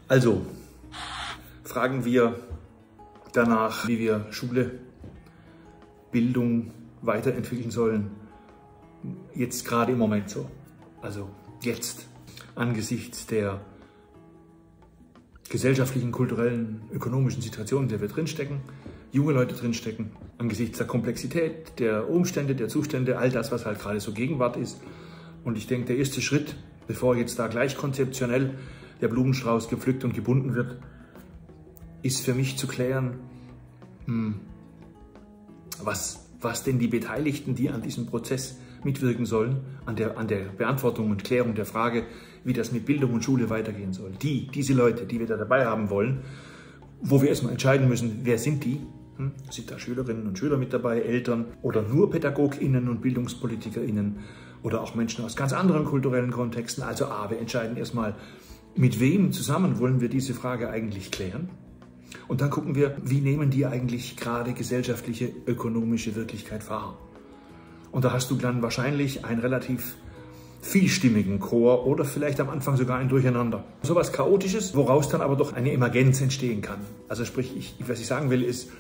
Also fragen wir danach, wie wir Schule, Bildung weiterentwickeln sollen. Jetzt gerade im Moment so. Also jetzt angesichts der gesellschaftlichen, kulturellen, ökonomischen Situation, in der wir drinstecken, junge Leute drinstecken, angesichts der Komplexität, der Umstände, der Zustände, all das, was halt gerade so Gegenwart ist. Und ich denke, der erste Schritt, bevor jetzt da gleich konzeptionell der Blumenstrauß gepflückt und gebunden wird, ist für mich zu klären, was denn die Beteiligten, die an diesem Prozess mitwirken sollen, an der Beantwortung und Klärung der Frage, wie das mit Bildung und Schule weitergehen soll. Diese Leute, die wir da dabei haben wollen, wo wir erstmal entscheiden müssen, wer sind die? Sind da Schülerinnen und Schüler mit dabei, Eltern oder nur PädagogInnen und BildungspolitikerInnen oder auch Menschen aus ganz anderen kulturellen Kontexten? Also wir entscheiden erstmal, mit wem zusammen wollen wir diese Frage eigentlich klären? Und dann gucken wir, wie nehmen die eigentlich gerade gesellschaftliche, ökonomische Wirklichkeit wahr? Und da hast du dann wahrscheinlich einen relativ vielstimmigen Chor oder vielleicht am Anfang sogar ein Durcheinander. So was Chaotisches, woraus dann aber doch eine Emergenz entstehen kann. Also sprich, was ich sagen will, ist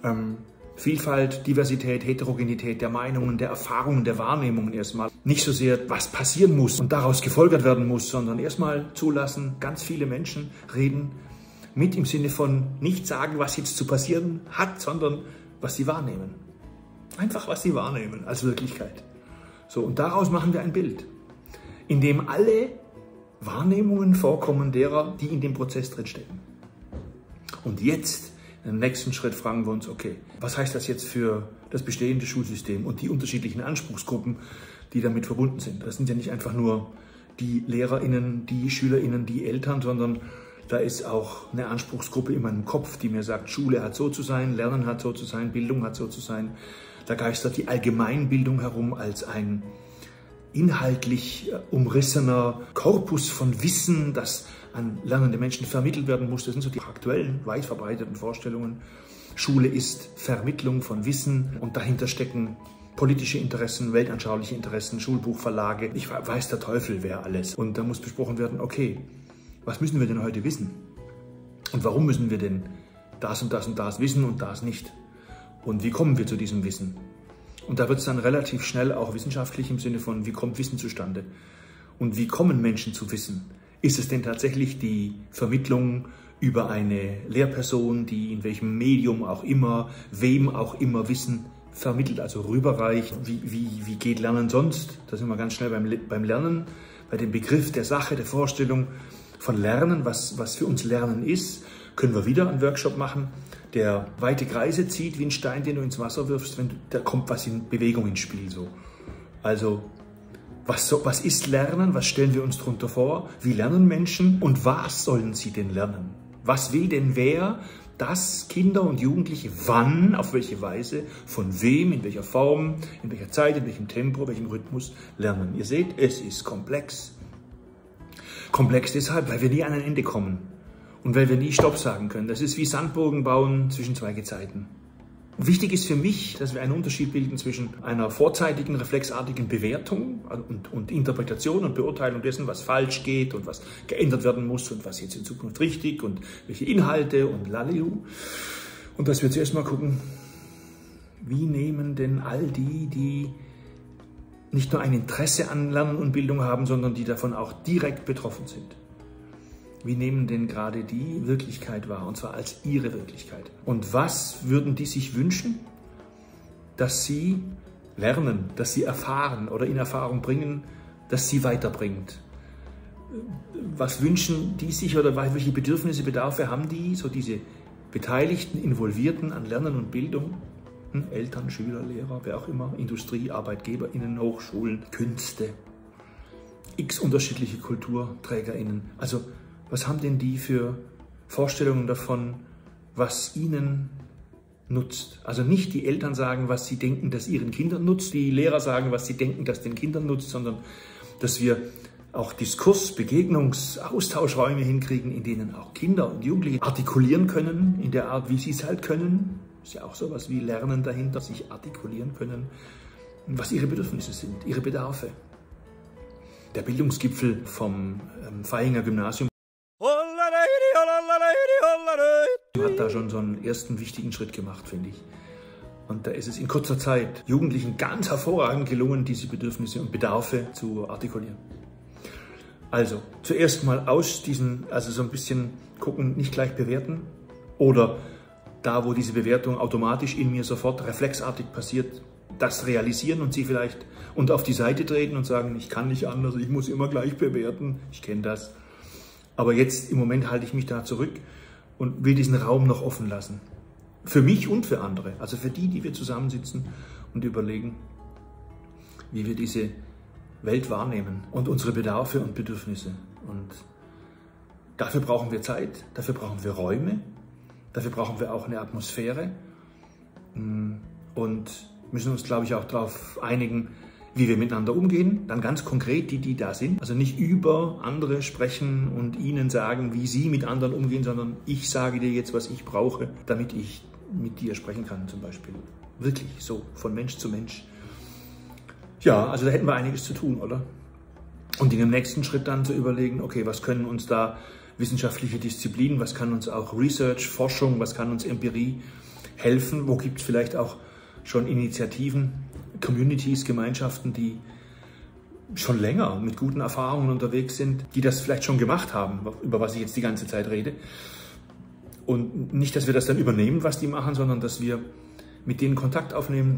Vielfalt, Diversität, Heterogenität der Meinungen, der Erfahrungen, der Wahrnehmungen erstmal. Nicht so sehr, was passieren muss und daraus gefolgert werden muss, sondern erstmal zulassen, ganz viele Menschen reden mit im Sinne von nicht sagen, was jetzt zu passieren hat, sondern was sie wahrnehmen. Einfach, was sie wahrnehmen als Wirklichkeit. So, und daraus machen wir ein Bild, in dem alle Wahrnehmungen vorkommen derer, die in dem Prozess drinstecken. Und jetzt, im nächsten Schritt, fragen wir uns, okay, was heißt das jetzt für das bestehende Schulsystem und die unterschiedlichen Anspruchsgruppen, die damit verbunden sind? Das sind ja nicht einfach nur die LehrerInnen, die SchülerInnen, die Eltern, sondern da ist auch eine Anspruchsgruppe in meinem Kopf, die mir sagt, Schule hat so zu sein, Lernen hat so zu sein, Bildung hat so zu sein. Da geistert die Allgemeinbildung herum als ein inhaltlich umrissener Korpus von Wissen, das an lernende Menschen vermittelt werden muss. Das sind so die aktuellen, weit verbreiteten Vorstellungen. Schule ist Vermittlung von Wissen und dahinter stecken politische Interessen, weltanschauliche Interessen, Schulbuchverlage. Ich weiß der Teufel, wer alles. Und da muss besprochen werden, okay, was müssen wir denn heute wissen? Und warum müssen wir denn das und das und das wissen und das nicht? Und wie kommen wir zu diesem Wissen? Und da wird es dann relativ schnell auch wissenschaftlich im Sinne von, wie kommt Wissen zustande? Und wie kommen Menschen zu Wissen? Ist es denn tatsächlich die Vermittlung über eine Lehrperson, die in welchem Medium auch immer, wem auch immer Wissen vermittelt, also rüberreicht? Wie geht Lernen sonst? Da sind wir ganz schnell beim Lernen, bei dem Begriff der Sache, der Vorstellung von Lernen, was für uns Lernen ist. Können wir wieder einen Workshop machen, der weite Kreise zieht wie ein Stein, den du ins Wasser wirfst, da kommt was in Bewegung ins Spiel. So. Also, was ist Lernen? Was stellen wir uns darunter vor? Wie lernen Menschen? Und was sollen sie denn lernen? Was will denn wer, dass Kinder und Jugendliche wann, auf welche Weise, von wem, in welcher Form, in welcher Zeit, in welchem Tempo, welchem Rhythmus lernen? Ihr seht, es ist komplex. Komplex deshalb, weil wir nie an ein Ende kommen. Und weil wir nie Stopp sagen können. Das ist wie Sandburgen bauen zwischen zwei Gezeiten. Wichtig ist für mich, dass wir einen Unterschied bilden zwischen einer vorzeitigen, reflexartigen Bewertung und Interpretation und Beurteilung dessen, was falsch geht und was geändert werden muss und was jetzt in Zukunft richtig und welche Inhalte und laliu. Und dass wir zuerst mal gucken, wie nehmen denn all die nicht nur ein Interesse an Lernen und Bildung haben, sondern die davon auch direkt betroffen sind. Wie nehmen denn gerade die Wirklichkeit wahr, und zwar als ihre Wirklichkeit? Und was würden die sich wünschen, dass sie lernen, dass sie erfahren oder in Erfahrung bringen, dass sie weiterbringt? Was wünschen die sich oder welche Bedürfnisse, Bedarfe haben die, so diese Beteiligten, Involvierten an Lernen und Bildung? Eltern, Schüler, Lehrer, wer auch immer, Industrie, ArbeitgeberInnen, Hochschulen, Künste, x unterschiedliche KulturträgerInnen. Also, was haben denn die für Vorstellungen davon, was ihnen nutzt? Also nicht die Eltern sagen, was sie denken, dass ihren Kindern nutzt, die Lehrer sagen, was sie denken, dass den Kindern nutzt, sondern dass wir auch Diskurs-, Begegnungs-, Austauschräume hinkriegen, in denen auch Kinder und Jugendliche artikulieren können, in der Art, wie sie es halt können. Ist ja auch sowas wie Lernen dahinter, sich artikulieren können, was ihre Bedürfnisse sind, ihre Bedarfe. Der Bildungsgipfel vom Vaihingen Gymnasium Hat da schon so einen ersten wichtigen Schritt gemacht, finde ich. Und da ist es in kurzer Zeit Jugendlichen ganz hervorragend gelungen, diese Bedürfnisse und Bedarfe zu artikulieren. Also, zuerst mal aus diesen, also so ein bisschen gucken, nicht gleich bewerten. Oder da, wo diese Bewertung automatisch in mir sofort reflexartig passiert, das realisieren und sie vielleicht und auf die Seite treten und sagen, ich kann nicht anders, ich muss immer gleich bewerten. Ich kenne das. Aber jetzt im Moment halte ich mich da zurück und will diesen Raum noch offen lassen. Für mich und für andere, also für die, die wir zusammensitzen und überlegen, wie wir diese Welt wahrnehmen und unsere Bedarfe und Bedürfnisse. Und dafür brauchen wir Zeit, dafür brauchen wir Räume, dafür brauchen wir auch eine Atmosphäre und müssen uns, glaube ich, auch darauf einigen, wie wir miteinander umgehen, dann ganz konkret die da sind. Also nicht über andere sprechen und ihnen sagen, wie sie mit anderen umgehen, sondern ich sage dir jetzt, was ich brauche, damit ich mit dir sprechen kann zum Beispiel. Wirklich so, von Mensch zu Mensch. Ja, also da hätten wir einiges zu tun, oder? Und in dem nächsten Schritt dann zu überlegen, okay, was können uns da wissenschaftliche Disziplinen, was kann uns auch Research, Forschung, was kann uns Empirie helfen? Wo gibt es vielleicht auch schon Initiativen, Communities, Gemeinschaften, die schon länger mit guten Erfahrungen unterwegs sind, die das vielleicht schon gemacht haben, über was ich jetzt die ganze Zeit rede. Und nicht, dass wir das dann übernehmen, was die machen, sondern dass wir mit denen Kontakt aufnehmen,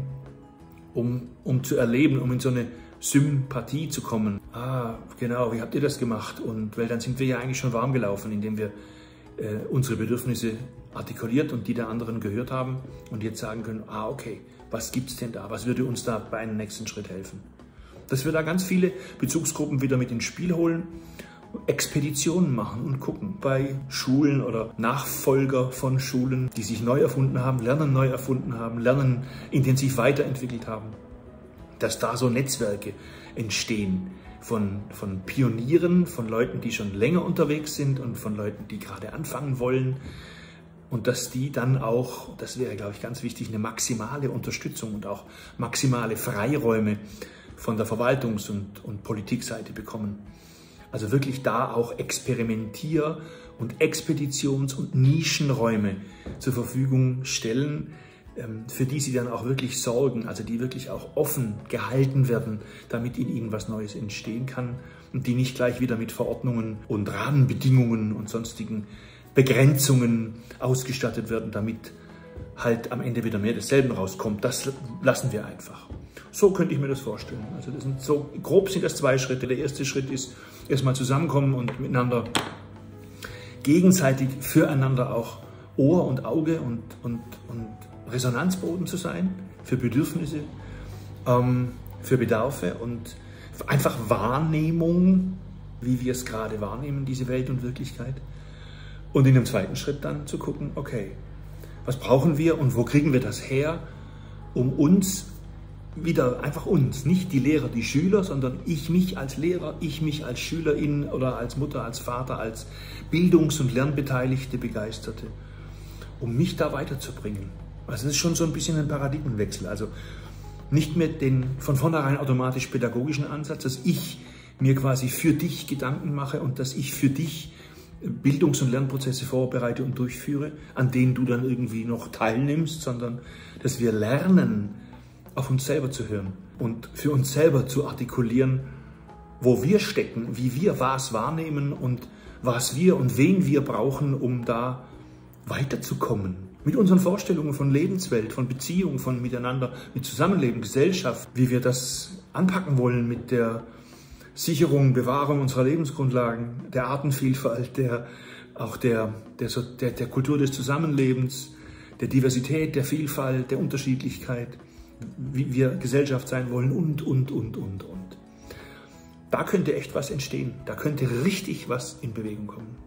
um zu erleben, um in so eine Sympathie zu kommen. Ah, genau, wie habt ihr das gemacht? Und weil dann sind wir ja eigentlich schon warm gelaufen, indem wir unsere Bedürfnisse artikuliert und die der anderen gehört haben und jetzt sagen können, ah, okay, was gibt's denn da? Was würde uns da bei einem nächsten Schritt helfen? Dass wir da ganz viele Bezugsgruppen wieder mit ins Spiel holen, Expeditionen machen und gucken bei Schulen oder Nachfolger von Schulen, die sich neu erfunden haben, Lernen intensiv weiterentwickelt haben, dass da so Netzwerke entstehen von Pionieren, von Leuten, die schon länger unterwegs sind und von Leuten, die gerade anfangen wollen und dass die dann auch, das wäre, glaube ich, ganz wichtig, eine maximale Unterstützung und auch maximale Freiräume von der Verwaltungs- und Politikseite bekommen. Also wirklich da auch Experimentier- und Expeditions- und Nischenräume zur Verfügung stellen, für die sie dann auch wirklich sorgen, also die wirklich auch offen gehalten werden, damit in ihnen was Neues entstehen kann und die nicht gleich wieder mit Verordnungen und Rahmenbedingungen und sonstigen Begrenzungen ausgestattet werden, damit halt am Ende wieder mehr desselben rauskommt. Das lassen wir einfach. So könnte ich mir das vorstellen. Also das sind so, grob sind das 2 Schritte. Der erste Schritt ist erstmal zusammenkommen und miteinander gegenseitig füreinander auch Ohr und Auge und Resonanzboden zu sein für Bedürfnisse, für Bedarfe und einfach Wahrnehmung, wie wir es gerade wahrnehmen, diese Welt und Wirklichkeit. Und in dem zweiten Schritt dann zu gucken, okay, was brauchen wir und wo kriegen wir das her, um uns wieder, einfach uns, nicht die Lehrer, die Schüler, sondern ich mich als Lehrer, ich mich als Schülerin oder als Mutter, als Vater, als Bildungs- und Lernbeteiligte, Begeisterte, um mich da weiterzubringen. Also das ist schon so ein bisschen ein Paradigmenwechsel, also nicht mehr den von vornherein automatisch pädagogischen Ansatz, dass ich mir quasi für dich Gedanken mache und dass ich für dich Bildungs- und Lernprozesse vorbereite und durchführe, an denen du dann irgendwie noch teilnimmst, sondern dass wir lernen, auf uns selber zu hören und für uns selber zu artikulieren, wo wir stecken, wie wir was wahrnehmen und was wir und wen wir brauchen, um da weiterzukommen. Mit unseren Vorstellungen von Lebenswelt, von Beziehung, von Miteinander, mit Zusammenleben, Gesellschaft, wie wir das anpacken wollen mit der Sicherung, Bewahrung unserer Lebensgrundlagen, der Artenvielfalt, der Kultur des Zusammenlebens, der Diversität, der Vielfalt, der Unterschiedlichkeit, wie wir Gesellschaft sein wollen und. Da könnte echt was entstehen. Da könnte richtig was in Bewegung kommen.